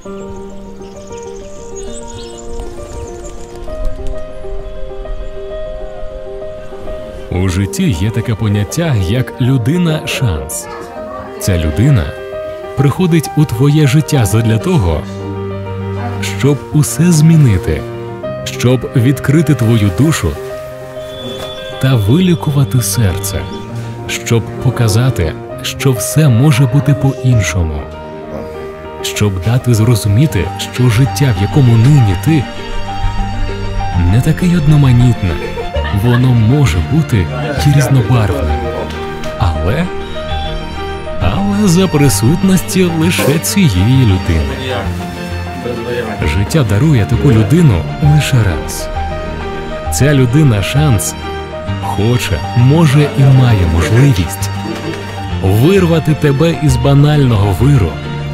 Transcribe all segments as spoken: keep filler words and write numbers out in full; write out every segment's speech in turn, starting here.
У житті є таке поняття, як людина-шанс. Ця людина приходить у твоє життя задля того, щоб усе змінити, щоб відкрити твою душу та вилікувати серце, щоб показати, що все може бути по-іншому, щоб дати зрозуміти, що життя, в якому нині ти, не таке одноманітне, воно може бути і різнобарвним, але, але за присутності лише цієї людини. Життя дарує таку людину лише раз. Ця людина-шанс хоче, може і має можливість вирвати тебе із банального виру,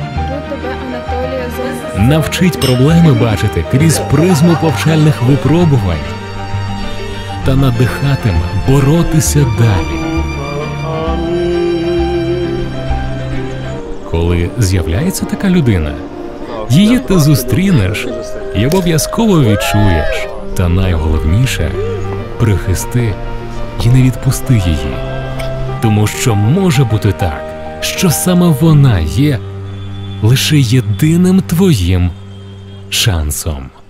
навчить проблеми бачити крізь призму повчальних випробувань та надихатиме боротися далі. Коли з'являється така людина, її ти зустрінеш і обов'язково відчуєш. Та найголовніше – прихисти і не відпусти її. Тому що може бути так, що саме вона є лише єдиним твоїм шансом.